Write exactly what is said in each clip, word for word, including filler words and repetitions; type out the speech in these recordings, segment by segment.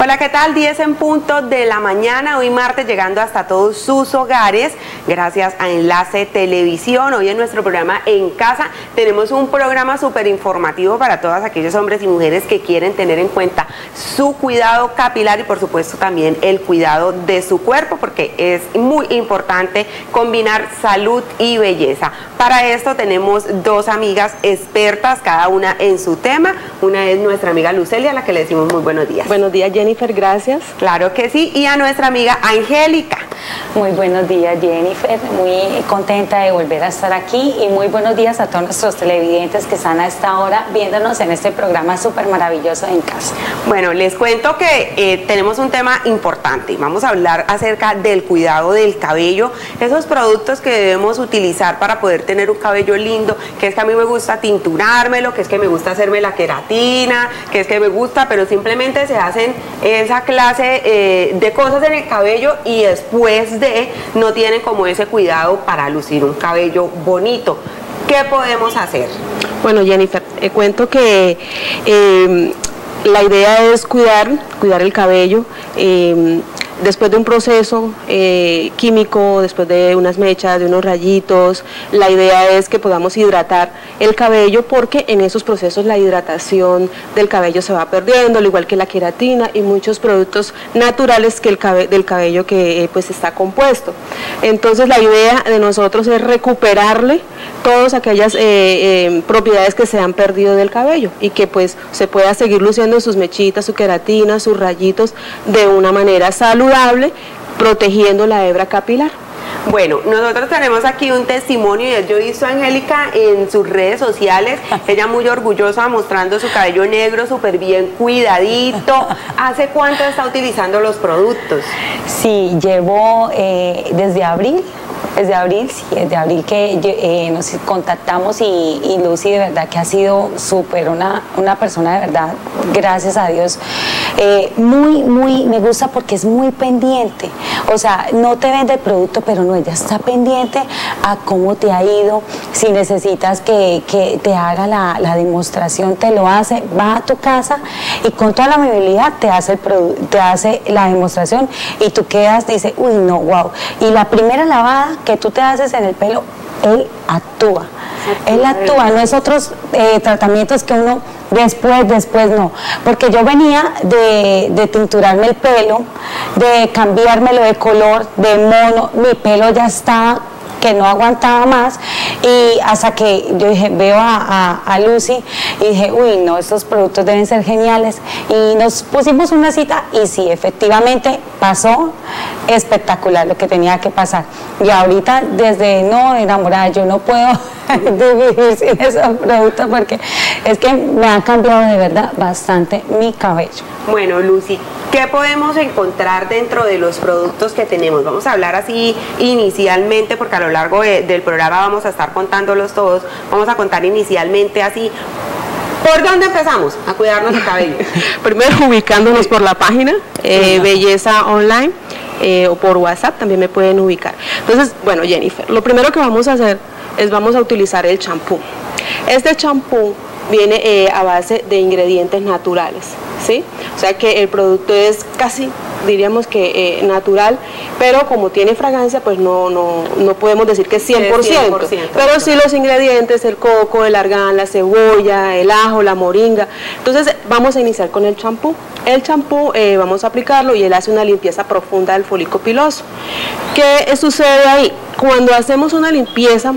Hola, ¿qué tal? diez en punto de la mañana, hoy martes, llegando hasta todos sus hogares, gracias a Enlace Televisión. Hoy en nuestro programa En Casa tenemos un programa súper informativo para todos aquellos hombres y mujeres que quieren tener en cuenta su cuidado capilar y por supuesto también el cuidado de su cuerpo, porque es muy importante combinar salud y belleza. Para esto tenemos dos amigas expertas, cada una en su tema. Una es nuestra amiga Lucelia, a la que le decimos muy buenos días. Buenos días, Jennifer, gracias. Claro que sí, y a nuestra amiga Angélica. Muy buenos días, Jennifer, muy contenta de volver a estar aquí y muy buenos días a todos nuestros televidentes que están a esta hora viéndonos en este programa súper maravilloso En Casa. Bueno, les cuento que eh, tenemos un tema importante. Vamos a hablar acerca del cuidado del cabello, esos productos que debemos utilizar para poder tener un cabello lindo, que es que a mí me gusta tinturármelo, que es que me gusta hacerme la queratina, que es que me gusta, pero simplemente se hacen esa clase eh, de cosas en el cabello y después de no tienen como ese cuidado para lucir un cabello bonito. ¿Qué podemos hacer? Bueno, Jennifer, eh, cuento que eh, la idea es cuidar, cuidar el cabello. Eh, Después de un proceso eh, químico, después de unas mechas, de unos rayitos, la idea es que podamos hidratar el cabello, porque en esos procesos la hidratación del cabello se va perdiendo, al igual que la queratina y muchos productos naturales que el cabe, del cabello que eh, pues está compuesto. Entonces la idea de nosotros es recuperarle todas aquellas eh, eh, propiedades que se han perdido del cabello y que pues se pueda seguir luciendo sus mechitas, su queratina, sus rayitos de una manera saludable, protegiendo la hebra capilar. Bueno, nosotros tenemos aquí un testimonio y yo he visto a Angélica en sus redes sociales, ella muy orgullosa mostrando su cabello negro súper bien cuidadito. ¿Hace cuánto está utilizando los productos? Sí, llevo eh, desde abril. Desde abril, sí, desde abril que eh, nos contactamos y, y Lucy de verdad que ha sido súper una, una persona de verdad, gracias a Dios, eh, muy, muy, me gusta porque es muy pendiente, o sea, no te vende el producto, pero no, ella está pendiente a cómo te ha ido, si necesitas que, que te haga la, la demostración, te lo hace, va a tu casa y con toda la amabilidad te hace, el te hace la demostración y tú quedas, dices, uy, no, wow, y la primera lavada que tú te haces en el pelo, él actúa, él actúa, no es otros eh, tratamientos que uno después, después no, porque yo venía de, de tinturarme el pelo, de cambiármelo de color, de mono, mi pelo ya estaba que no aguantaba más, y hasta que yo dije, veo a, a, a Lucy y dije, uy, no, estos productos deben ser geniales, y nos pusimos una cita y sí, efectivamente pasó espectacular lo que tenía que pasar, y ahorita desde no enamorada yo no puedo vivir sin esos productos porque es que me ha cambiado de verdad bastante mi cabello. Bueno, Lucy, ¿qué podemos encontrar dentro de los productos que tenemos? Vamos a hablar así inicialmente, porque a lo largo de, del programa vamos a estar contándolos todos. Vamos a contar inicialmente así. ¿Por dónde empezamos a cuidarnos el cabello? Primero ubicándonos por la página eh, Belleza Online eh, o por WhatsApp también me pueden ubicar. Entonces, bueno, Jennifer, lo primero que vamos a hacer es vamos a utilizar el champú. Este champú viene eh, a base de ingredientes naturales, ¿sí? O sea que el producto es casi, diríamos que eh, natural, pero como tiene fragancia, pues no, no, no podemos decir que es cien por ciento, cien por ciento, pero sí los ingredientes, el coco, el argán, la cebolla, el ajo, la moringa. Entonces vamos a iniciar con el champú. El champú eh, vamos a aplicarlo y él hace una limpieza profunda del folículo piloso. ¿Qué sucede ahí? Cuando hacemos una limpieza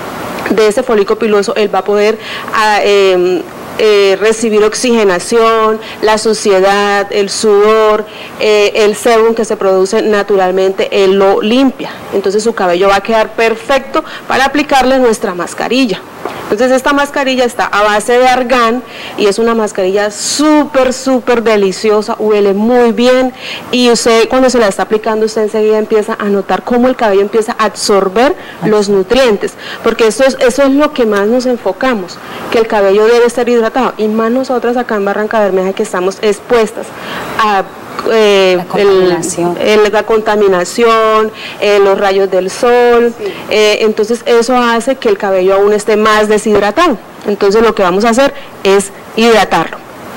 de ese folículo piloso, él va a poder a, eh, eh, recibir oxigenación, la suciedad, el sudor, eh, el sebum que se produce naturalmente, él lo limpia. Entonces su cabello va a quedar perfecto para aplicarle nuestra mascarilla. Entonces esta mascarilla está a base de argán y es una mascarilla súper, súper deliciosa, huele muy bien, y usted cuando se la está aplicando, usted enseguida empieza a notar cómo el cabello empieza a absorber los nutrientes, porque eso es, eso es lo que más nos enfocamos, que el cabello debe estar hidratado, y más nosotras acá en Barranca Bermeja que estamos expuestas a Eh, la contaminación, el, el, la contaminación eh, los rayos del sol, sí. eh, entonces eso hace que el cabello aún esté más deshidratado. Entonces lo que vamos a hacer es hidratarlo.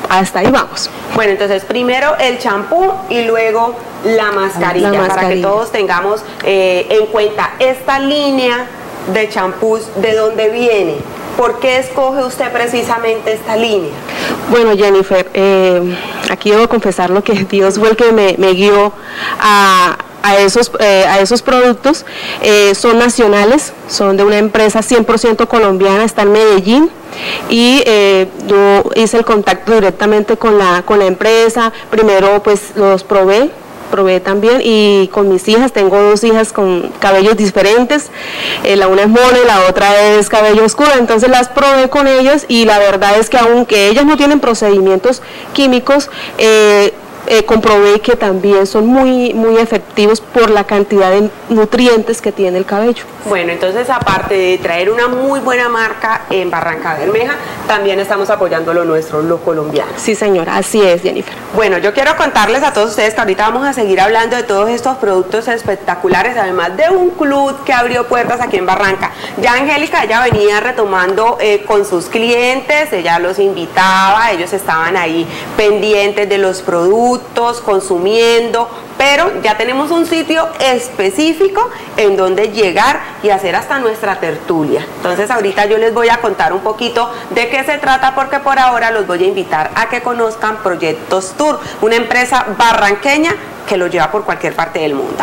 hasta ahí vamos. Bueno, entonces primero el champú y luego la mascarilla, la mascarilla. para que todos tengamos eh, en cuenta esta línea de champús, ¿de dónde viene? ¿Por qué escoge usted precisamente esta línea? Bueno, Jennifer, eh, aquí debo confesar lo que Dios fue el que me, me guió a, a, esos, eh, a esos productos. Eh, son nacionales, son de una empresa cien por ciento colombiana, está en Medellín. Y eh, yo hice el contacto directamente con la, con la empresa. Primero pues los probé. probé también, y con mis hijas, tengo dos hijas con cabellos diferentes, eh, la una es mona y la otra es cabello oscuro, entonces las probé con ellas y la verdad es que aunque ellas no tienen procedimientos químicos, eh, Eh, comprobé que también son muy, muy efectivos por la cantidad de nutrientes que tiene el cabello. Bueno, entonces aparte de traer una muy buena marca en Barranca Bermeja, también estamos apoyando lo nuestro, lo colombiano. Sí, señora, así es, Jennifer. Bueno, yo quiero contarles a todos ustedes que ahorita vamos a seguir hablando de todos estos productos espectaculares, además de un club que abrió puertas aquí en Barranca. Ya Angélica, ella venía retomando eh, con sus clientes, ella los invitaba, ellos estaban ahí pendientes de los productos, consumiendo, pero ya tenemos un sitio específico en donde llegar y hacer hasta nuestra tertulia. Entonces ahorita yo les voy a contar un poquito de qué se trata, porque por ahora los voy a invitar a que conozcan Proyectos Tour, una empresa barranqueña que lo lleva por cualquier parte del mundo.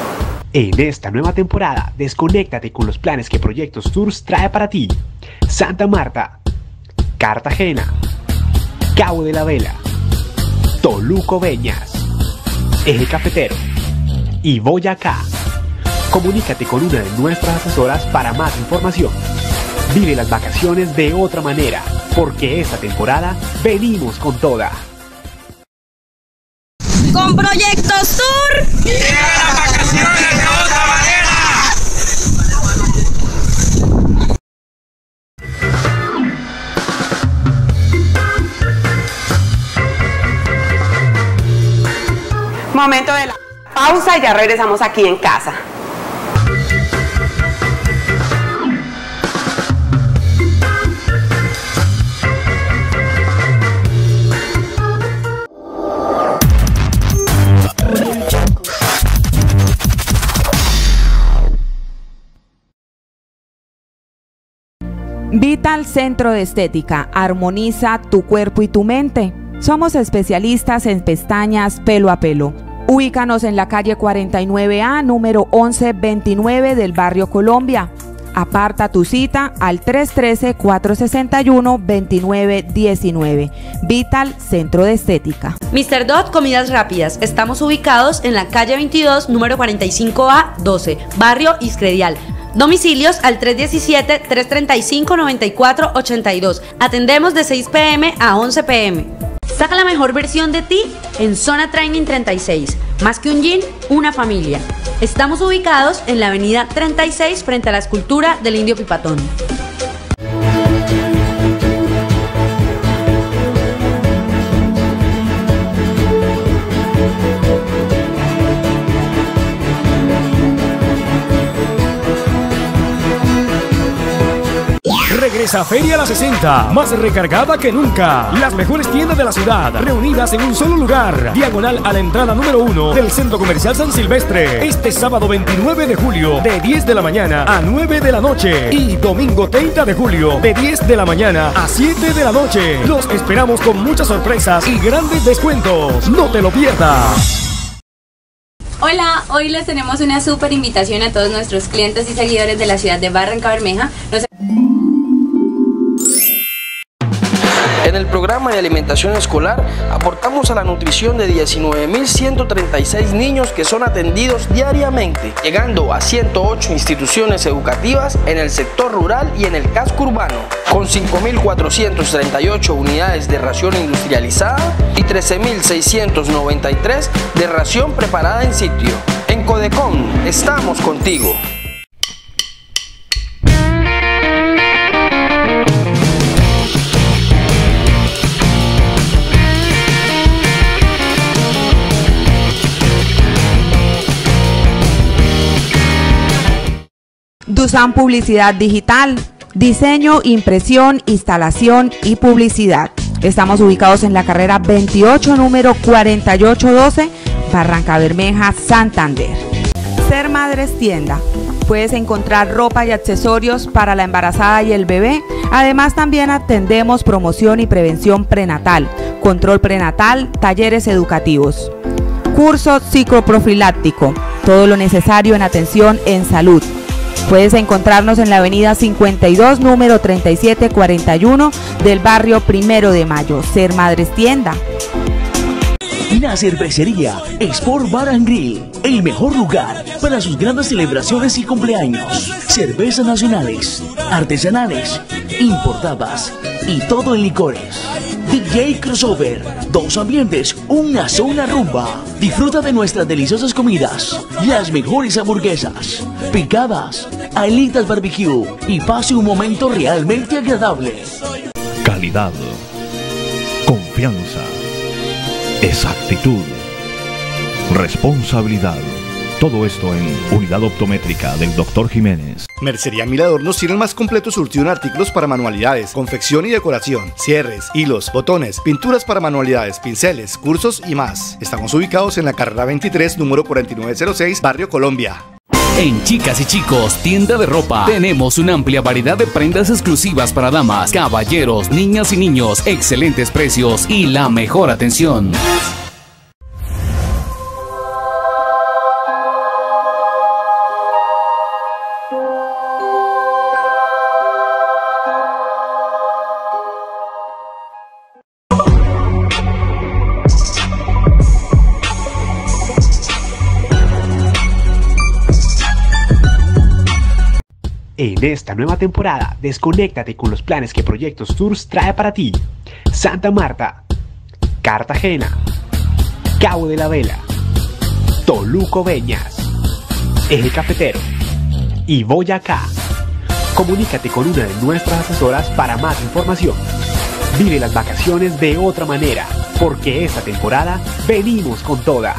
En esta nueva temporada, desconéctate con los planes que Proyectos Tours trae para ti. Santa Marta, Cartagena, Cabo de la Vela, Toluco Beñas, Eje Cafetero y Boyacá. Comunícate con una de nuestras asesoras para más información. Vive las vacaciones de otra manera, porque esta temporada venimos con toda. Con Proyectos Tour, ¡vive las vacaciones de otra manera! Momento de la pausa y ya regresamos aquí en casa. Vital Centro de Estética, armoniza tu cuerpo y tu mente. Somos especialistas en pestañas pelo a pelo. Ubícanos en la calle cuarenta y nueve A, número once veintinueve del barrio Colombia. Aparta tu cita al tres uno tres, cuatro seis uno, dos nueve uno nueve. Vital Centro de Estética. mister Dot Comidas Rápidas. Estamos ubicados en la calle veintidós, número cuarenta y cinco A doce, barrio Iscredial. Domicilios al tres uno siete, tres tres cinco, nueve cuatro ocho dos. Atendemos de seis pe eme a once pe eme. Saca la mejor versión de ti en Zona Training treinta y seis. Más que un gym, una familia. Estamos ubicados en la avenida treinta y seis frente a la escultura del Indio Pipatón. Regresa Feria La sesenta, más recargada que nunca. Las mejores tiendas de la ciudad, reunidas en un solo lugar. Diagonal a la entrada número uno del Centro Comercial San Silvestre. Este sábado veintinueve de julio, de diez de la mañana a nueve de la noche. Y domingo treinta de julio, de diez de la mañana a siete de la noche. Los esperamos con muchas sorpresas y grandes descuentos. No te lo pierdas. Hola, hoy les tenemos una súper invitación a todos nuestros clientes y seguidores de la ciudad de Barranca Bermeja. Nos... En el programa de alimentación escolar aportamos a la nutrición de diecinueve mil ciento treinta y seis niños que son atendidos diariamente, llegando a ciento ocho instituciones educativas en el sector rural y en el casco urbano, con cinco mil cuatrocientas treinta y ocho unidades de ración industrializada y trece mil seiscientos noventa y tres de ración preparada en sitio. En Codecom estamos contigo. Dusan Publicidad Digital, diseño, impresión, instalación y publicidad. Estamos ubicados en la carrera veintiocho, número cuarenta y ocho doce, Barrancabermeja, Santander. Ser Madres Tienda. Puedes encontrar ropa y accesorios para la embarazada y el bebé. Además, también atendemos promoción y prevención prenatal, control prenatal, talleres educativos. Curso psicoprofiláctico, todo lo necesario en atención en salud. Puedes encontrarnos en la avenida cincuenta y dos, número treinta y siete cuarenta y uno del barrio Primero de Mayo. Ser Madres Tienda. La cervecería Sport Bar and Grill, el mejor lugar para sus grandes celebraciones y cumpleaños. Cervezas nacionales, artesanales, importadas y todo en licores. D J Crossover, dos ambientes, una sola rumba. Disfruta de nuestras deliciosas comidas, las mejores hamburguesas, picadas, alitas barbecue y pase un momento realmente agradable. Calidad, confianza, exactitud, responsabilidad. Todo esto en Unidad Optométrica del doctor Jiménez. Mercería Mirador nos tiene el más completo surtido en artículos para manualidades, confección y decoración, cierres, hilos, botones, pinturas para manualidades, pinceles, cursos y más. Estamos ubicados en la carrera veintitrés, número cuarenta y nueve cero seis, Barrio Colombia. En Chicas y Chicos, tienda de ropa, tenemos una amplia variedad de prendas exclusivas para damas, caballeros, niñas y niños, excelentes precios y la mejor atención. En esta nueva temporada, desconéctate con los planes que Proyectos Tours trae para ti. Santa Marta, Cartagena, Cabo de la Vela, Toluco Beñas, Eje Cafetero y Boyacá. Comunícate con una de nuestras asesoras para más información. Vive las vacaciones de otra manera, porque esta temporada venimos con toda.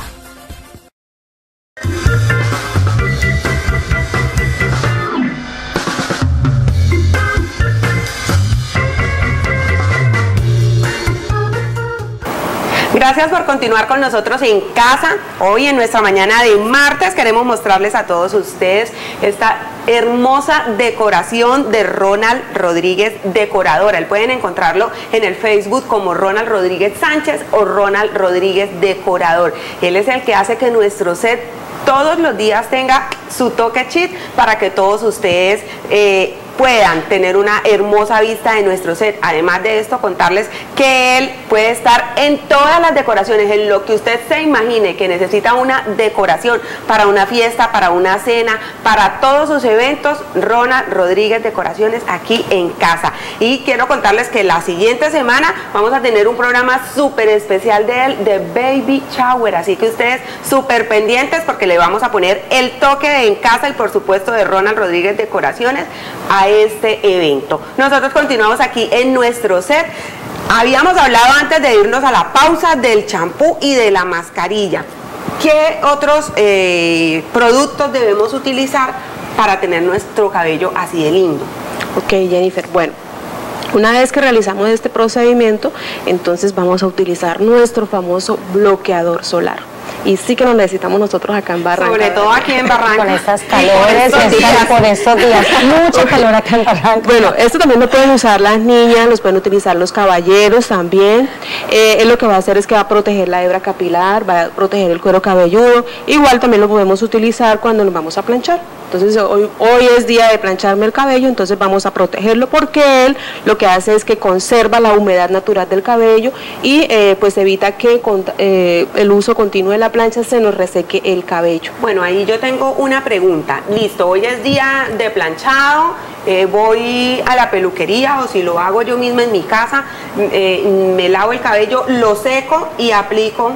Gracias por continuar con nosotros en casa. Hoy en nuestra mañana de martes queremos mostrarles a todos ustedes esta hermosa decoración de Ronald Rodríguez Decoradora. Él pueden encontrarlo en el Facebook como Ronald Rodríguez Sánchez o Ronald Rodríguez Decorador. Él es el que hace que nuestro set todos los días tenga su toque chic para que todos ustedes eh, puedan tener una hermosa vista de nuestro set. Además de esto, contarles que él puede estar en todas las decoraciones, en lo que usted se imagine que necesita una decoración para una fiesta, para una cena, para todos sus eventos. Ronald Rodríguez Decoraciones aquí en casa. Y quiero contarles que la siguiente semana vamos a tener un programa súper especial de él, de Baby Shower, así que ustedes súper pendientes porque le vamos a poner el toque de en casa y por supuesto de Ronald Rodríguez Decoraciones a este evento. Nosotros continuamos aquí en nuestro set. Habíamos hablado antes de irnos a la pausa del champú y de la mascarilla. ¿Qué otros eh, productos debemos utilizar para tener nuestro cabello así de lindo? Ok, Jennifer, bueno, una vez que realizamos este procedimiento, entonces vamos a utilizar nuestro famoso bloqueador solar. Y sí que lo necesitamos nosotros acá en Barranca. Sobre todo aquí en Barranca. Con estas calores, por estos días, por estos días, mucho calor acá en Barranca. Bueno, esto también lo pueden usar las niñas, los pueden utilizar los caballeros también. Eh, él lo que va a hacer es que va a proteger la hebra capilar, va a proteger el cuero cabelludo. Igual también lo podemos utilizar cuando nos vamos a planchar. Entonces hoy, hoy es día de plancharme el cabello, entonces vamos a protegerlo porque él lo que hace es que conserva la humedad natural del cabello y eh, pues evita que con, eh, el uso continuo de la plancha se nos reseque el cabello. Bueno, ahí yo tengo una pregunta. Listo, hoy es día de planchado, eh, voy a la peluquería o si lo hago yo misma en mi casa, eh, me lavo el cabello, lo seco y aplico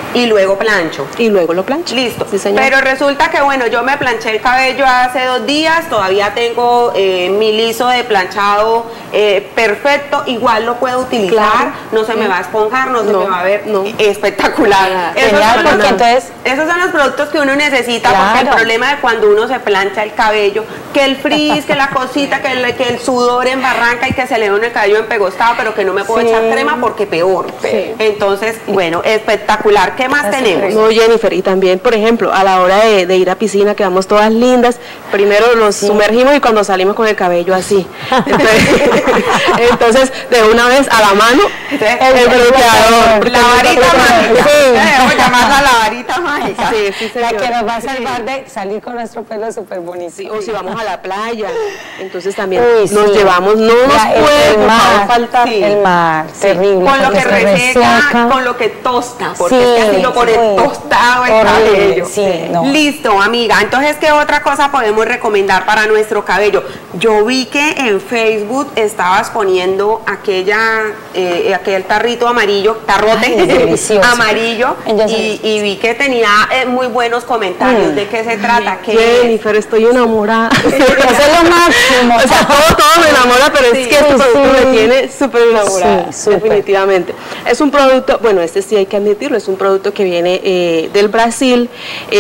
y luego plancho. Y luego lo plancho. Listo. Sí, señor. Pero resulta que, bueno, yo me planché el cabello hace dos días, todavía tengo eh, mi liso de planchado eh, perfecto, igual lo puedo utilizar, Claro. no se Sí. me va a esponjar, no, se No, me va a ver no. espectacular. Esos Genial, son, porque los, entonces- esos son los productos que uno necesita, Claro. porque el problema de cuando uno se plancha el cabello, que el frizz, que la cosita, que el, que el sudor en barranca y que se le ve el cabello empegostado, pero que no me puedo Sí. echar crema porque peor. Sí. Entonces, bueno, espectacular. ¿Qué más Así tenemos? No, Jennifer, y también, por ejemplo, a la hora de, de ir a piscina, quedamos todas lindas, primero nos sumergimos y cuando salimos con el cabello así. Entonces, entonces, de una vez a la mano, el, el bloqueador. La varita mágica. Sí. Debemos llamarla la varita mágica. Sí, sí, La señor. que nos va a salvar de salir con nuestro pelo súper bonito. Sí, o si vamos a la playa, entonces también Uy, nos sí. llevamos, no nos Ya, el- puede el por favor, mar, faltar. Sí. El mar, terrible. Con lo porque que se reseca, reseca. con lo que tosta, porque Sí, es que así lo pone sí. tostado el Horrible, cabello. sí, no. Listo, amiga. Entonces, ¿qué otra cosa podemos recomendar para nuestro cabello? Yo vi que en Facebook estabas poniendo aquella, eh, aquel tarrito amarillo, tarrote Ay, es delicioso. amarillo, Ella se- y, y vi que tenía eh, muy buenos comentarios. Mm. ¿De qué se trata? ¿Qué Jennifer, estoy enamorada. Eso es lo máximo. O sea, todo, todo me enamora, pero Sí, es que este sí, producto sí. me tiene súper enamorada, Sí, súper. definitivamente. Es un producto, bueno, este sí hay que admitirlo, es un producto que viene eh, del Brasil,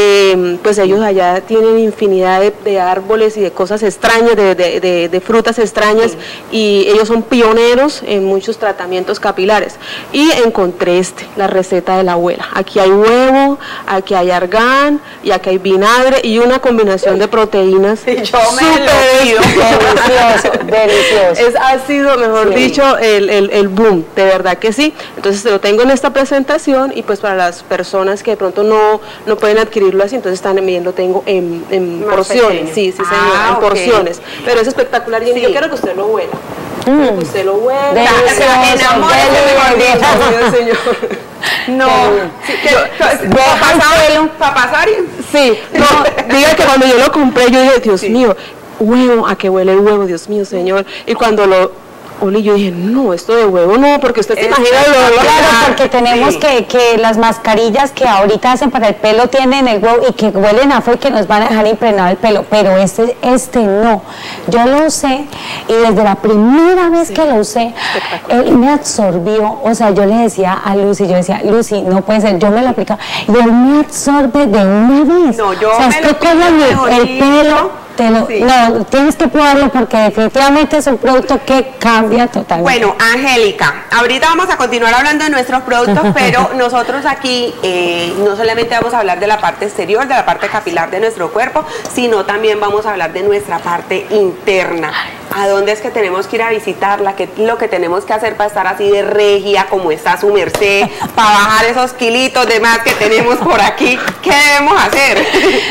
eh, pues ellos allá tienen infinidad de, de árboles y de cosas extrañas, de, de- de- de frutas extrañas, y ellos son pioneros en muchos tratamientos capilares. Y encontré este, la receta de la abuela. Aquí hay huevo, aquí hay argán, y aquí hay vinagre, y una combinación de proteínas. Sí, yo me súper lo pido. Delicioso, delicioso. Es, ha sido, mejor Sí. dicho, el, el, el boom, de verdad que sí. Entonces lo tengo en esta presentación y pues para las personas que de pronto no, no pueden adquirirlo así, entonces también lo tengo en, en Más porciones. pequeño. Sí, sí, Ah, señor, en ok. porciones. Pero es espectacular, Jenny. Sí. Yo quiero que usted lo huela. Quiero que usted lo huela. Delicioso, Enamórese, mejor dicho. Dios, señor. No. Sí, ¿Qué- yo- qué- deja ¿Papá el Sari? pelo. ¿Papá Sari? Sí, no, diga que cuando yo lo compré, yo dije, Dios mío, huevo, ¿a qué huele el huevo? Dios mío, señor. Y cuando lo olí, yo dije, no, esto de huevo no, porque usted se Es imagina el olor. Claro, porque tenemos Sí. que, que las mascarillas que ahorita hacen para el pelo tienen el huevo y que huelen a fuego y que nos van a dejar impregnado el pelo, pero este, este no. Yo lo usé y desde la primera vez que lo usé, él me absorbió, o sea, yo le decía a Lucy, yo decía, Lucy, no puede ser, yo me lo aplicaba y él me absorbe de una vez. No, yo o sea, me es lo que pido, con el, mejor el dicho. pelo... Te lo- Sí. No, tienes que probarlo porque definitivamente es un producto que cambia totalmente. Bueno, Angélica, ahorita vamos a continuar hablando de nuestros productos, pero nosotros aquí eh, no solamente vamos a hablar de la parte exterior, de la parte capilar de nuestro cuerpo, sino también vamos a hablar de nuestra parte interna. ¿A dónde es que tenemos que ir a visitarla? ¿Qué es lo que tenemos que hacer para estar así de regia como está su merced? Para bajar esos kilitos de más que tenemos por aquí. ¿Qué debemos hacer?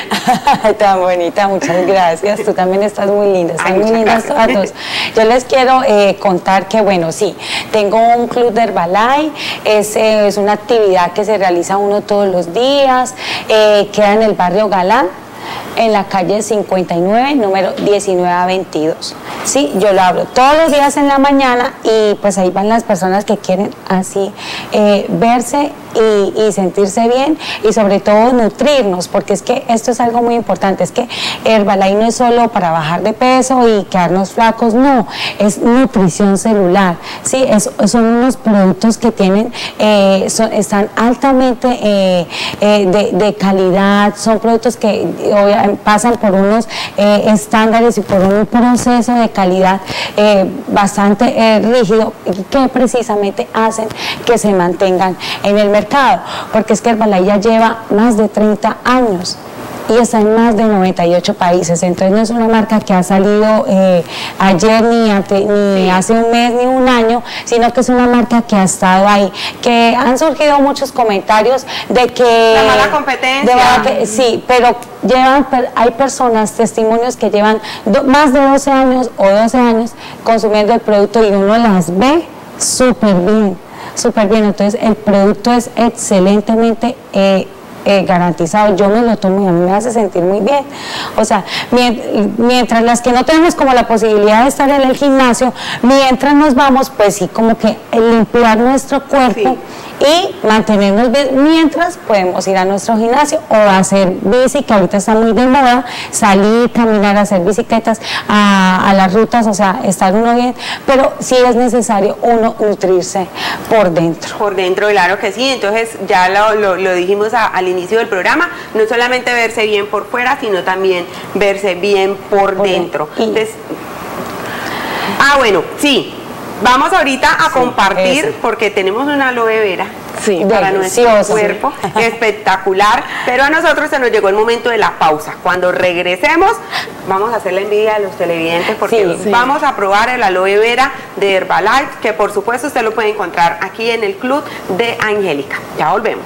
Tan bonita, muchas gracias. Tú también estás muy linda, están Ay, muy muchas lindas gracias. todas dos. Yo les quiero eh, contar que, bueno, sí, tengo un club de Herbalife, es, eh, es una actividad que se realiza uno todos los días, eh, queda en el barrio Galán, en la calle cincuenta y nueve, número diecinueve a veintidós. Sí, yo lo abro todos los días en la mañana y pues ahí van las personas que quieren así eh, verse y, y sentirse bien y sobre todo nutrirnos, porque es que esto es algo muy importante, es que Herbalife no es solo para bajar de peso y quedarnos flacos, no, es nutrición celular, sí, es, son unos productos que tienen, eh, son, están altamente eh, eh, de, de calidad, son productos que obviamente pasan por unos eh, estándares y por un proceso de calidad eh, bastante eh, rígido que precisamente hacen que se mantengan en el mercado, porque es que Herbalife ya lleva más de treinta años y está en más de noventa y ocho países, entonces no es una marca que ha salido eh, ayer ni, ante, ni sí. hace un mes ni un año, sino que es una marca que ha estado ahí, que han surgido muchos comentarios de que... La mala competencia. De mala que, sí, pero llevan, hay personas, testimonios que llevan do, más de doce años o doce años consumiendo el producto y uno las ve súper bien, súper bien, entonces el producto es excelentemente... Eh, Eh, garantizado, yo me lo tomo y a mí me hace sentir muy bien, o sea, mientras las que no tenemos como la posibilidad de estar en el gimnasio, mientras nos vamos, pues sí, como que limpiar nuestro cuerpo y mantenernos bien mientras podemos ir a nuestro gimnasio o hacer bici, que ahorita está muy de moda, salir, caminar, hacer bicicletas a, a las rutas, o sea, estar uno bien, pero sí es necesario uno nutrirse por dentro. Por dentro, claro que sí. Entonces ya lo, lo, lo dijimos a, al inicio del programa, no solamente verse bien por fuera, sino también verse bien por, por dentro. Y, Entonces, ah, bueno, sí. Vamos ahorita a sí, compartir, eso. porque tenemos una aloe vera sí, para nuestro cuerpo, sí. espectacular, pero a nosotros se nos llegó el momento de la pausa. Cuando regresemos, vamos a hacer la envidia a los televidentes, porque sí, sí. vamos a probar el aloe vera de Herbalife, que por supuesto usted lo puede encontrar aquí en el Club de Angélica. Ya volvemos.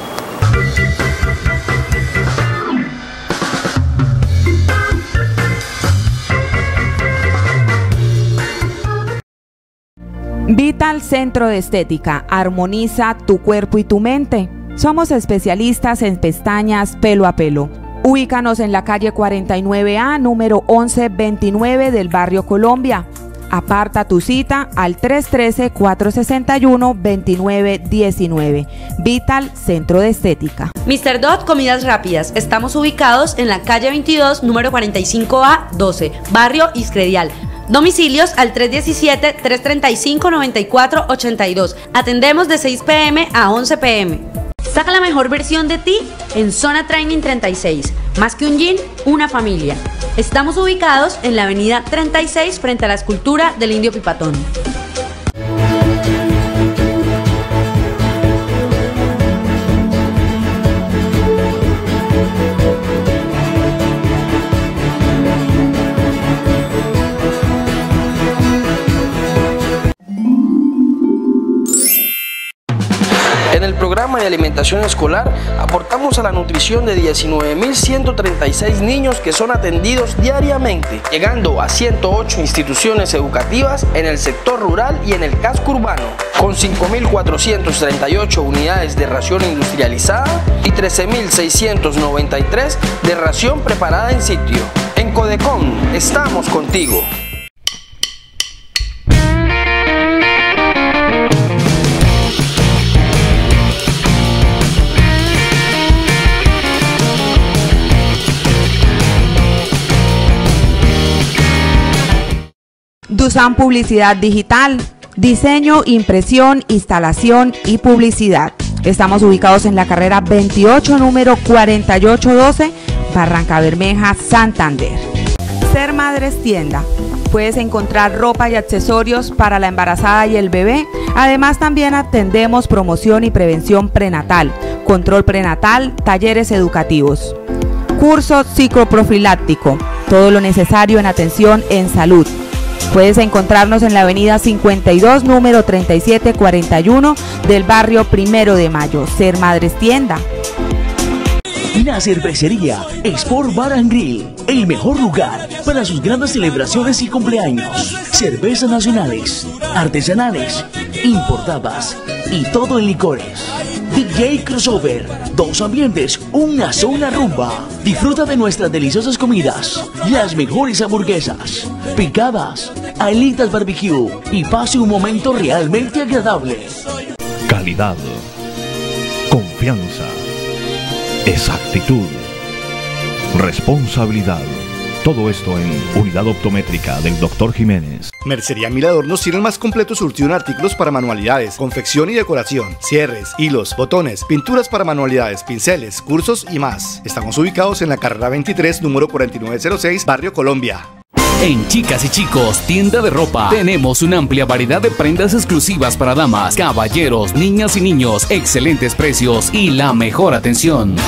Vital Centro de Estética, armoniza tu cuerpo y tu mente. Somos especialistas en pestañas pelo a pelo. Ubícanos en la calle cuarenta y nueve A, número once veintinueve del barrio Colombia. Aparta tu cita al tres uno tres, cuatro seis uno, dos nueve uno nueve. Vital Centro de Estética. mister Dot Comidas Rápidas. Estamos ubicados en la calle veintidós, número cuarenta y cinco A doce, barrio Iscredial. Domicilios al tres uno siete, tres tres cinco, nueve cuatro ocho dos. Atendemos de seis pe eme a once pe eme. Saca la mejor versión de ti en Zona Training treinta y seis. Más que un gym, una familia. Estamos ubicados en la avenida treinta y seis frente a la escultura del Indio Pipatón. En el programa de alimentación escolar aportamos a la nutrición de diecinueve mil ciento treinta y seis niños que son atendidos diariamente, llegando a ciento ocho instituciones educativas en el sector rural y en el casco urbano, con cinco mil cuatrocientas treinta y ocho unidades de ración industrializada y trece mil seiscientos noventa y tres de ración preparada en sitio. En Codecon estamos contigo. Dusan Publicidad Digital, diseño, impresión, instalación y publicidad. Estamos ubicados en la carrera veintiocho, número cuarenta y ocho doce, Barranca Bermeja, Santander. Ser Madres Tienda. Puedes encontrar ropa y accesorios para la embarazada y el bebé. Además, también atendemos promoción y prevención prenatal, control prenatal, talleres educativos, curso psicoprofiláctico, todo lo necesario en atención en salud. Puedes encontrarnos en la avenida cincuenta y dos, número treinta y siete cuarenta y uno del barrio Primero de Mayo. Ser Madres Tienda. La cervecería Sport Bar and Grill, el mejor lugar para sus grandes celebraciones y cumpleaños. Cervezas nacionales, artesanales, importadas y todo en licores. D J Crossover, dos ambientes, una sola rumba. Disfruta de nuestras deliciosas comidas, las mejores hamburguesas, picadas, alitas barbecue y pase un momento realmente agradable. Calidad, confianza, exactitud, responsabilidad. Todo esto en Unidad Optométrica del doctor Jiménez. Mercería Mirador nos tiene el más completo surtido en artículos para manualidades, confección y decoración, cierres, hilos, botones, pinturas para manualidades, pinceles, cursos y más. Estamos ubicados en la carrera veintitrés, número cuarenta y nueve cero seis, Barrio Colombia. En Chicas y Chicos, tienda de ropa, tenemos una amplia variedad de prendas exclusivas para damas, caballeros, niñas y niños, excelentes precios y la mejor atención.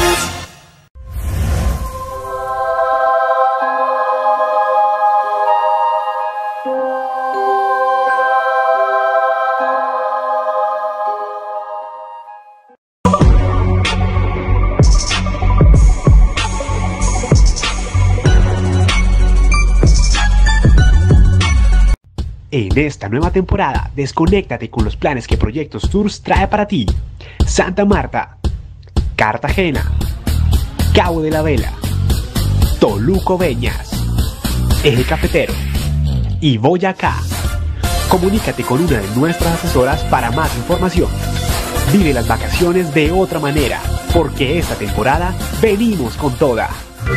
En esta nueva temporada, desconéctate con los planes que Proyectos Tours trae para ti. Santa Marta, Cartagena, Cabo de la Vela, Toluco Beñas, Eje Cafetero y Boyacá. Comunícate con una de nuestras asesoras para más información. Vive las vacaciones de otra manera, porque esta temporada venimos con toda.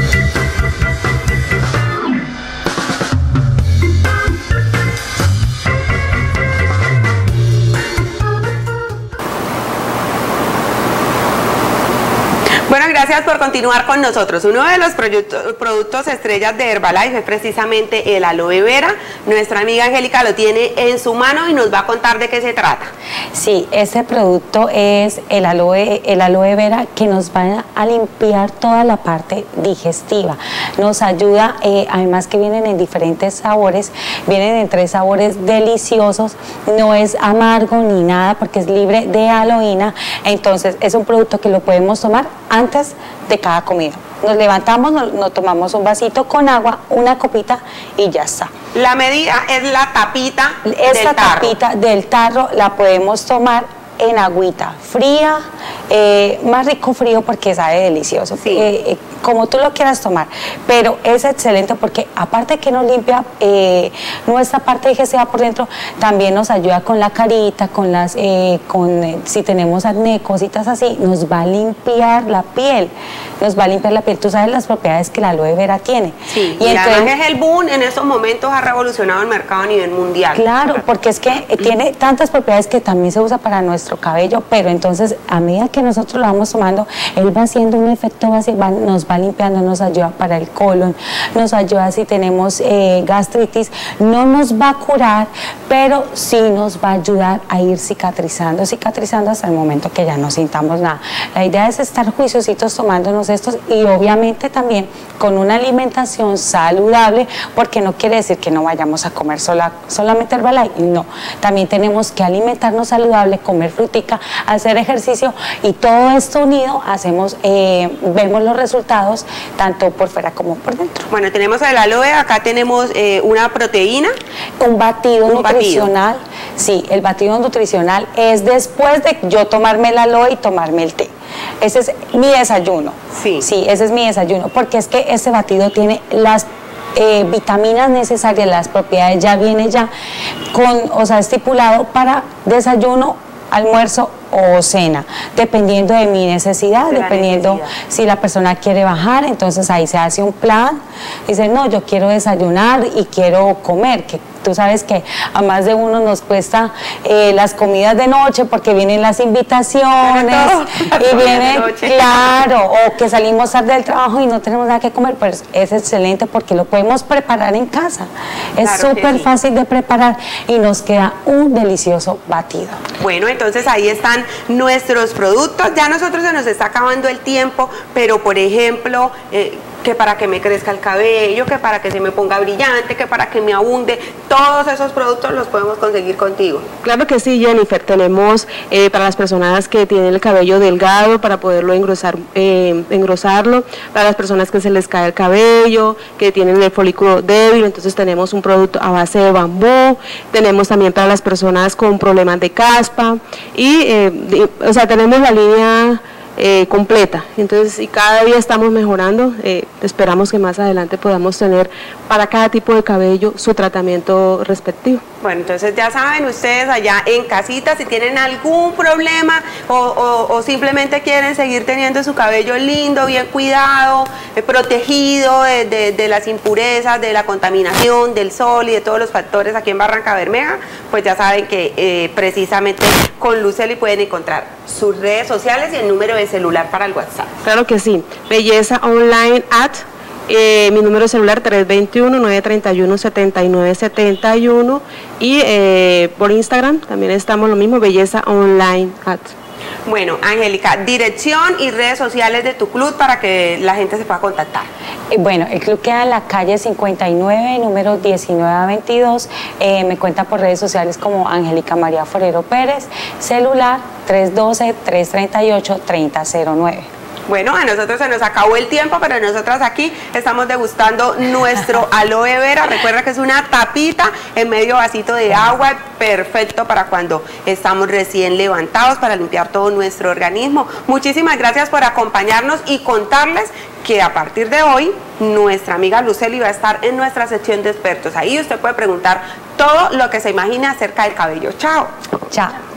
Bueno, gracias por continuar con nosotros. Uno de los productos estrellas de Herbalife es precisamente el aloe vera. Nuestra amiga Angélica lo tiene en su mano y nos va a contar de qué se trata. Sí, este producto es el aloe, el aloe vera, que nos va a limpiar toda la parte digestiva. Nos ayuda, eh, además que vienen en diferentes sabores, vienen en tres sabores deliciosos, no es amargo ni nada porque es libre de aloína. Entonces es un producto que lo podemos tomar antes de cada comida. Nos levantamos, nos, nos tomamos un vasito con agua, una copita y ya está. La medida es la tapita Esta del tarro. tapita del tarro la podemos tomar en agüita fría, eh, más rico frío porque sabe delicioso, sí. eh, eh, como tú lo quieras tomar, pero es excelente porque aparte que nos limpia eh, nuestra parte digestiva por dentro, también nos ayuda con la carita, con las, eh, con eh, si tenemos acné, cositas así, nos va a limpiar la piel, nos va a limpiar la piel. Tú sabes las propiedades que la aloe vera tiene. Sí, y, y entonces, además el boom en estos momentos ha revolucionado el mercado a nivel mundial. Claro, porque es que eh, tiene tantas propiedades que también se usa para nuestro cabello, pero entonces a medida que nosotros lo vamos tomando, él va haciendo un efecto, va, nos va limpiando, nos ayuda para el colon, nos ayuda si tenemos eh, gastritis, no nos va a curar, pero sí nos va a ayudar a ir cicatrizando, cicatrizando hasta el momento que ya no sintamos nada. La idea es estar juiciositos tomándonos estos y obviamente también con una alimentación saludable, porque no quiere decir que no vayamos a comer sola, solamente Herbalife, no, también tenemos que alimentarnos saludable, comer frutica, hacer ejercicio y todo esto unido hacemos, eh, vemos los resultados tanto por fuera como por dentro. Bueno, tenemos el aloe, acá tenemos eh, una proteína, un batido un nutricional, batido. Sí, el batido nutricional es después de yo tomarme el aloe y tomarme el té. Ese es mi desayuno. Sí. Sí, ese es mi desayuno, porque es que ese batido tiene las eh, vitaminas necesarias, las propiedades ya viene ya con, o sea, estipulado para desayuno, almuerzo o cena, dependiendo de mi necesidad, de dependiendo necesidad. Si la persona quiere bajar, entonces ahí se hace un plan, dice no, yo quiero desayunar y quiero comer, que tú sabes que a más de uno nos cuesta eh, las comidas de noche porque vienen las invitaciones y viene, claro, o que salimos tarde del trabajo y no tenemos nada que comer, pues es excelente porque lo podemos preparar en casa, es súper claro sí. fácil de preparar y nos queda un delicioso batido. Bueno, entonces ahí están nuestros productos, ya a nosotros se nos está acabando el tiempo, pero por ejemplo, eh, que para que me crezca el cabello, que para que se me ponga brillante, que para que me abunde, todos esos productos los podemos conseguir contigo. Claro que sí, Jennifer, tenemos eh, para las personas que tienen el cabello delgado, para poderlo engrosar, eh, engrosarlo, para las personas que se les cae el cabello, que tienen el folículo débil, entonces tenemos un producto a base de bambú, tenemos también para las personas con problemas de caspa, y eh, de, o sea, tenemos la línea Eh, completa, entonces y cada día estamos mejorando, eh, esperamos que más adelante podamos tener para cada tipo de cabello su tratamiento respectivo. Bueno, entonces ya saben ustedes allá en casita, si tienen algún problema o, o, o simplemente quieren seguir teniendo su cabello lindo, bien cuidado, eh, protegido de, de, de las impurezas, de la contaminación, del sol y de todos los factores aquí en Barranca Bermeja, pues ya saben que eh, precisamente con Lucely pueden encontrar sus redes sociales y el número de celular para el WhatsApp. Claro que sí, Belleza Online at Eh, mi número de celular tres dos uno, nueve tres uno, siete nueve siete uno y eh, por Instagram también estamos lo mismo, Belleza Online at. Bueno, Angélica, dirección y redes sociales de tu club para que la gente se pueda contactar. Eh, bueno, el club queda en la calle cincuenta y nueve, número diecinueve a veintidós, eh, me cuenta por redes sociales como Angélica María Forero Pérez, celular tres uno dos, tres tres ocho, tres cero cero nueve. Bueno, a nosotros se nos acabó el tiempo, pero nosotras aquí estamos degustando nuestro aloe vera. Recuerda que es una tapita en medio vasito de agua, perfecto para cuando estamos recién levantados, para limpiar todo nuestro organismo. Muchísimas gracias por acompañarnos y contarles que a partir de hoy nuestra amiga Lucely va a estar en nuestra sección de expertos. Ahí usted puede preguntar todo lo que se imagine acerca del cabello. Chao. Chao.